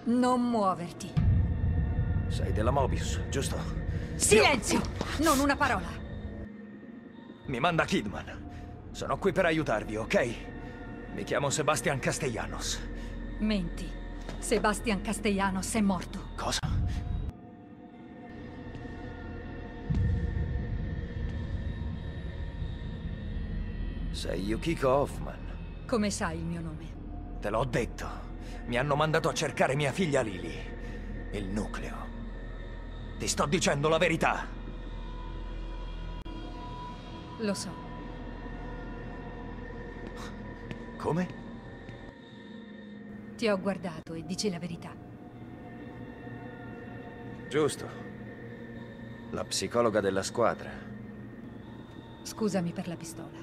Non muoverti. Sei della Mobius, giusto? Silenzio! Non una parola. Mi manda Kidman. Sono qui per aiutarvi, ok? Mi chiamo Sebastian Castellanos. Menti. Sebastian Castellanos è morto. Cosa? Sei Yukiko Hoffman. Come sai il mio nome? Te l'ho detto. Mi hanno mandato a cercare mia figlia Lily. Il nucleo. Ti sto dicendo la verità. Lo so. Come? Ti ho guardato e dici la verità. Giusto. La psicologa della squadra. Scusami per la pistola.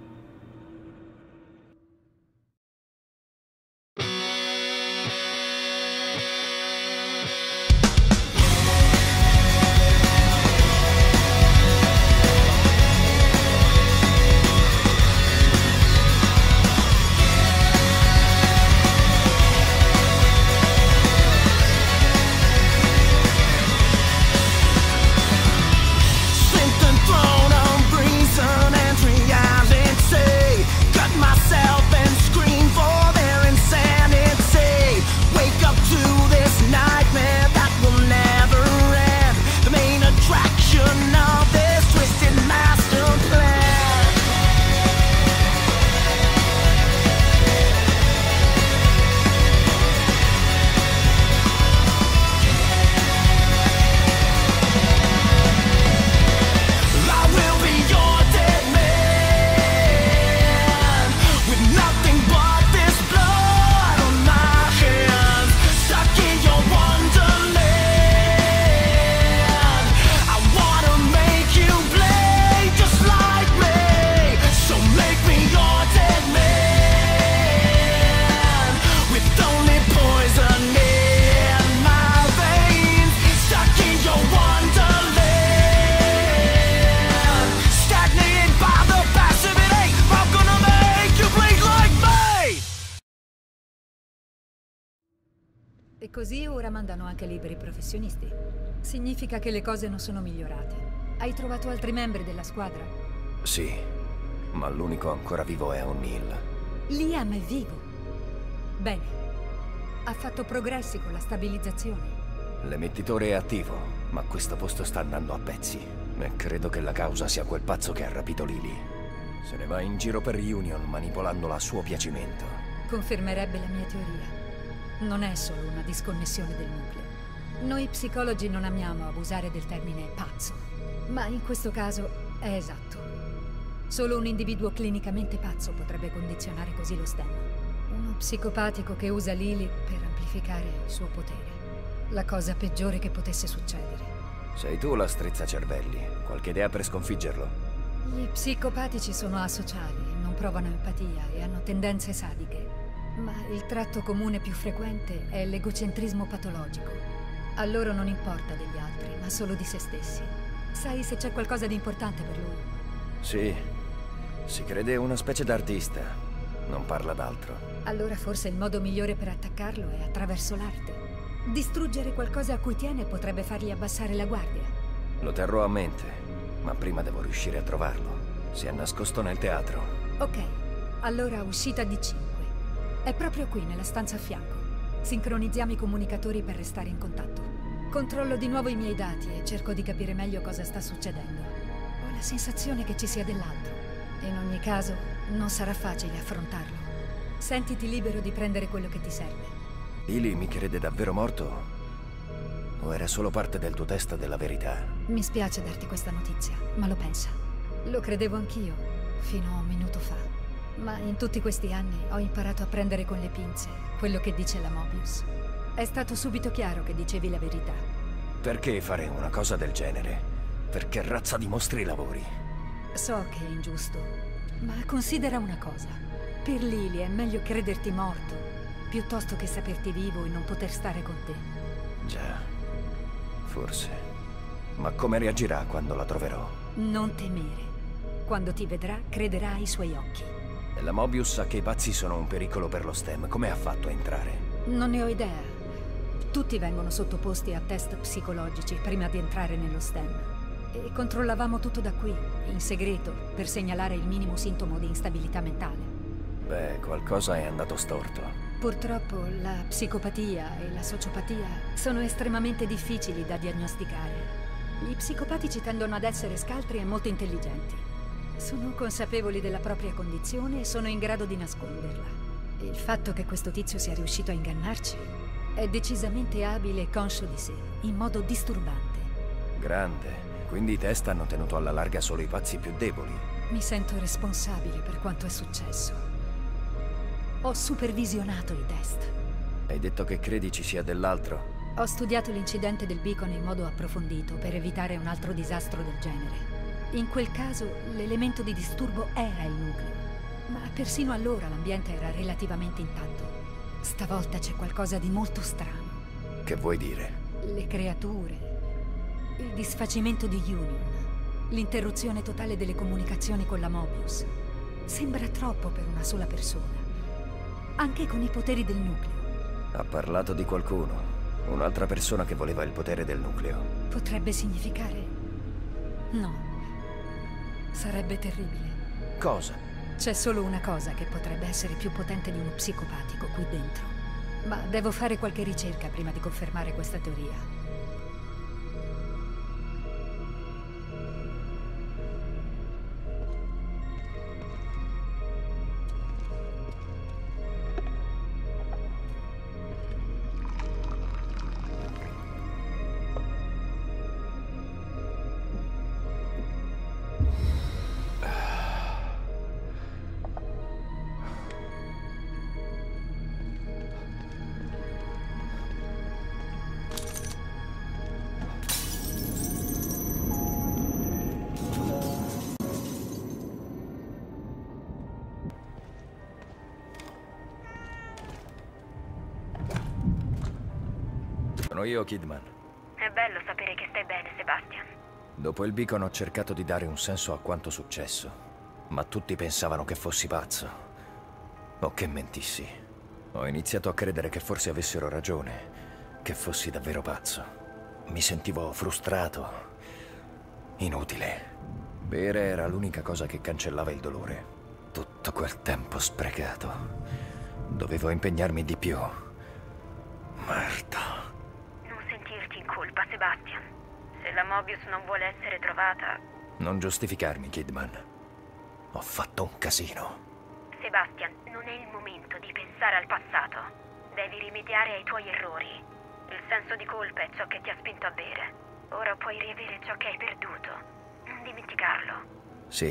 E così ora mandano anche liberi professionisti. Significa che le cose non sono migliorate. Hai trovato altri membri della squadra? Sì, ma l'unico ancora vivo è O'Neill. Liam è vivo. Bene. Ha fatto progressi con la stabilizzazione. L'emettitore è attivo, ma questo posto sta andando a pezzi. E credo che la causa sia quel pazzo che ha rapito Lily. Se ne va in giro per Union manipolandola a suo piacimento. Confermerebbe la mia teoria. Non è solo una disconnessione del nucleo. Noi psicologi non amiamo abusare del termine pazzo, ma in questo caso è esatto. Solo un individuo clinicamente pazzo potrebbe condizionare così lo stemma. Uno psicopatico che usa Lily per amplificare il suo potere. La cosa peggiore che potesse succedere. Sei tu la strizzacervelli. Qualche idea per sconfiggerlo? Gli psicopatici sono asociali, non provano empatia e hanno tendenze sadiche. Ma il tratto comune più frequente è l'egocentrismo patologico. A loro non importa degli altri, ma solo di se stessi. Sai se c'è qualcosa di importante per lui? Sì. Si crede una specie d'artista. Non parla d'altro. Allora forse il modo migliore per attaccarlo è attraverso l'arte. Distruggere qualcosa a cui tiene potrebbe fargli abbassare la guardia. Lo terrò a mente, ma prima devo riuscire a trovarlo. Si è nascosto nel teatro. Ok, allora uscita D5. È proprio qui, nella stanza a fianco. Sincronizziamo i comunicatori per restare in contatto. Controllo di nuovo i miei dati e cerco di capire meglio cosa sta succedendo. Ho la sensazione che ci sia dell'altro. In ogni caso, non sarà facile affrontarlo. Sentiti libero di prendere quello che ti serve. Lily mi crede davvero morto? O era solo parte del tuo test della verità? Mi spiace darti questa notizia, ma lo pensa. Lo credevo anch'io, fino a un minuto fa. Ma in tutti questi anni ho imparato a prendere con le pinze quello che dice la Mobius. È stato subito chiaro che dicevi la verità. Perché fare una cosa del genere? Per che razza di mostri lavori? So che è ingiusto, ma considera una cosa. Per Lily è meglio crederti morto, piuttosto che saperti vivo e non poter stare con te. Già, forse. Ma come reagirà quando la troverò? Non temere. Quando ti vedrà, crederà ai suoi occhi. E la Mobius sa che i pazzi sono un pericolo per lo STEM. Come ha fatto a entrare? Non ne ho idea. Tutti vengono sottoposti a test psicologici prima di entrare nello STEM. E controllavamo tutto da qui, in segreto, per segnalare il minimo sintomo di instabilità mentale. Beh, qualcosa è andato storto. Purtroppo la psicopatia e la sociopatia sono estremamente difficili da diagnosticare. Gli psicopatici tendono ad essere scaltri e molto intelligenti. Sono consapevoli della propria condizione e sono in grado di nasconderla. Il fatto che questo tizio sia riuscito a ingannarci è decisamente abile e conscio di sé, in modo disturbante. Grande. Quindi i test hanno tenuto alla larga solo i pazzi più deboli. Mi sento responsabile per quanto è successo. Ho supervisionato i test. Hai detto che credi ci sia dell'altro? Ho studiato l'incidente del beacon in modo approfondito per evitare un altro disastro del genere. In quel caso l'elemento di disturbo era il nucleo, ma persino allora l'ambiente era relativamente intatto. Stavolta c'è qualcosa di molto strano. Che vuoi dire? Le creature, il disfacimento di Union, l'interruzione totale delle comunicazioni con la Mobius. Sembra troppo per una sola persona, anche con i poteri del nucleo. Ha parlato di qualcuno. Un'altra persona che voleva il potere del nucleo. Potrebbe significare... No. Sarebbe terribile. Cosa? C'è solo una cosa che potrebbe essere più potente di uno psicopatico qui dentro. Ma devo fare qualche ricerca prima di confermare questa teoria. Sono io, Kidman. È bello sapere che stai bene, Sebastian. Dopo il beacon ho cercato di dare un senso a quanto successo, ma tutti pensavano che fossi pazzo. O che mentissi. Ho iniziato a credere che forse avessero ragione, che fossi davvero pazzo. Mi sentivo frustrato, inutile. Bere era l'unica cosa che cancellava il dolore. Tutto quel tempo sprecato. Dovevo impegnarmi di più. Merda. Colpa, Sebastian. Se la Mobius non vuole essere trovata... Non giustificarmi, Kidman. Ho fatto un casino. Sebastian, non è il momento di pensare al passato. Devi rimediare ai tuoi errori. Il senso di colpa è ciò che ti ha spinto a bere. Ora puoi riavere ciò che hai perduto. Non dimenticarlo. Sì.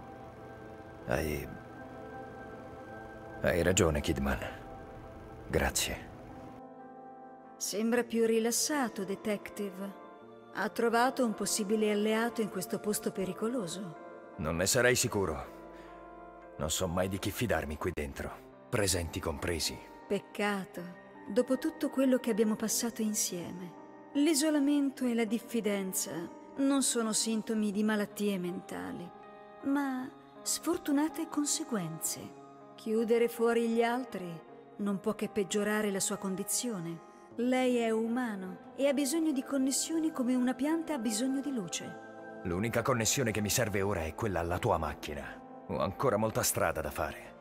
Hai ragione, Kidman. Grazie. Sembra più rilassato, detective. Ha trovato un possibile alleato in questo posto pericoloso. Non ne sarei sicuro. Non so mai di chi fidarmi qui dentro, presenti compresi. Peccato, dopo tutto quello che abbiamo passato insieme. L'isolamento e la diffidenza non sono sintomi di malattie mentali, ma sfortunate conseguenze. Chiudere fuori gli altri non può che peggiorare la sua condizione. Lei è umano e ha bisogno di connessioni come una pianta ha bisogno di luce. L'unica connessione che mi serve ora è quella alla tua macchina. Ho ancora molta strada da fare.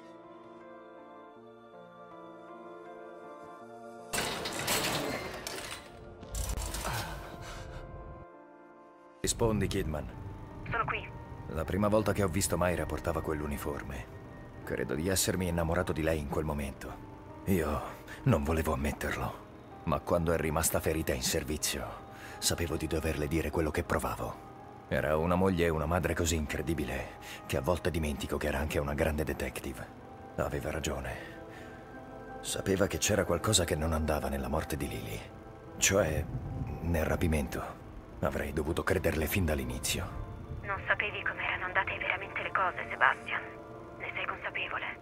Rispondi, Kidman. Sono qui. La prima volta che ho visto Mayra portava quell'uniforme. Credo di essermi innamorato di lei in quel momento. Io non volevo ammetterlo. Ma quando è rimasta ferita in servizio, sapevo di doverle dire quello che provavo. Era una moglie e una madre così incredibile che a volte dimentico che era anche una grande detective. Aveva ragione. Sapeva che c'era qualcosa che non andava nella morte di Lily. Cioè, nel rapimento. Avrei dovuto crederle fin dall'inizio. Non sapevi come erano andate veramente le cose, Sebastian. Ne sei consapevole?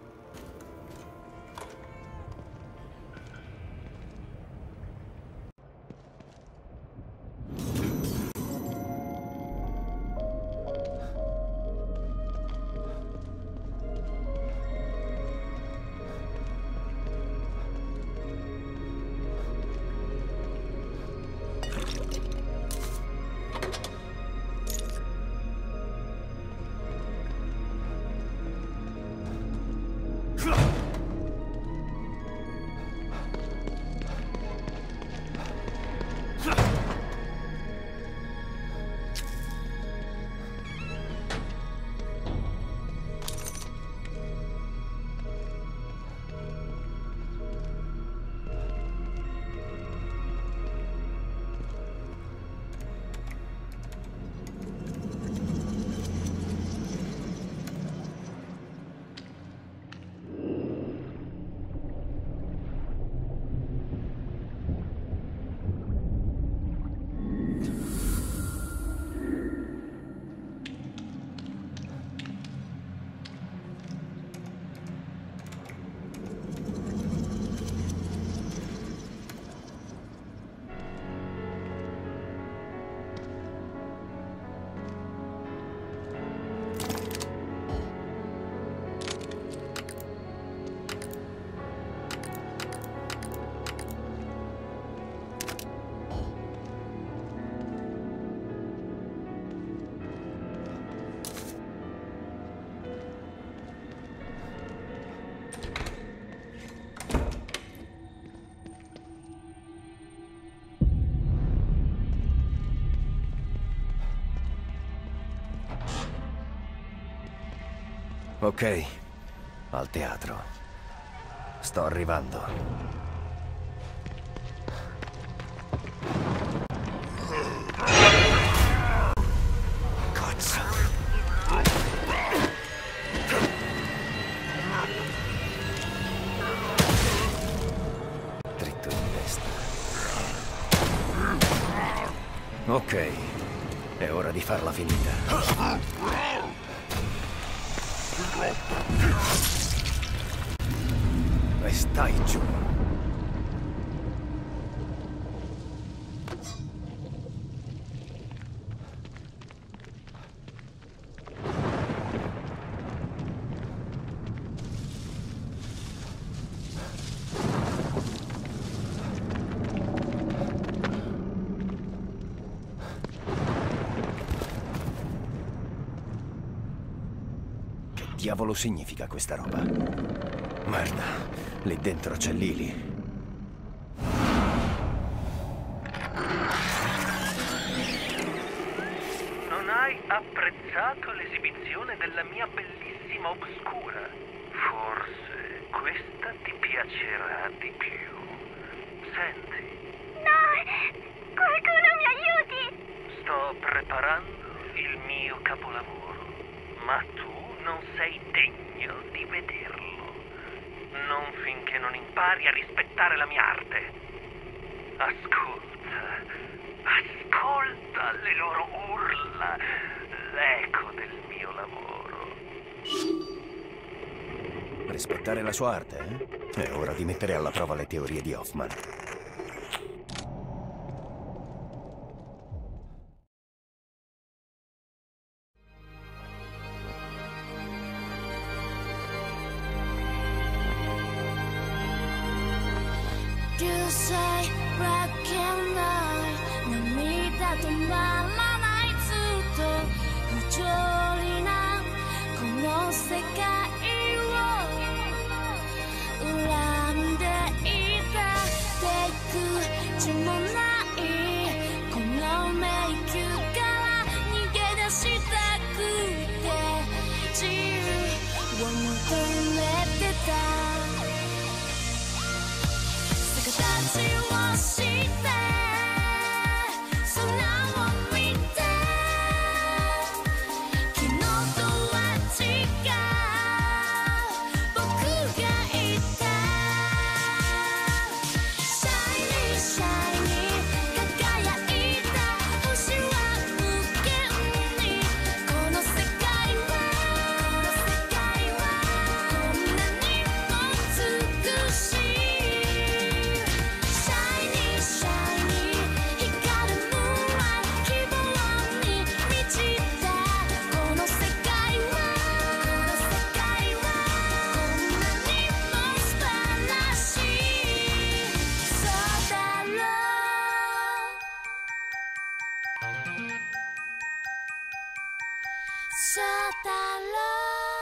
Ok, al teatro. Sto arrivando. Dritto in testa. Ok, è ora di farla finita. E stai giù. Che diavolo significa questa roba? Merda, lì dentro c'è Lily. Non hai apprezzato l'esibizione della mia bellissima Obscura? Forse questa ti piacerà di più. Senti. No! Qualcuno mi aiuti! Sto preparando il mio capolavoro, ma tu non sei degno di vederlo. Non finché non impari a rispettare la mia arte. Ascolta le loro urla, l'eco del mio lavoro. Rispettare la sua arte, eh? È ora di mettere alla prova le teorie di Hoffman. You say black and white 涙止まらないずっと不条理なこの世界を恨んでいたテク地もないこの迷宮から逃げ出したくて自由を求めてた形をして空を見て昨日とは違う僕がいたシャイニーシャイニー輝いた星は無限にこの世界はこんなにも美しいそうだろう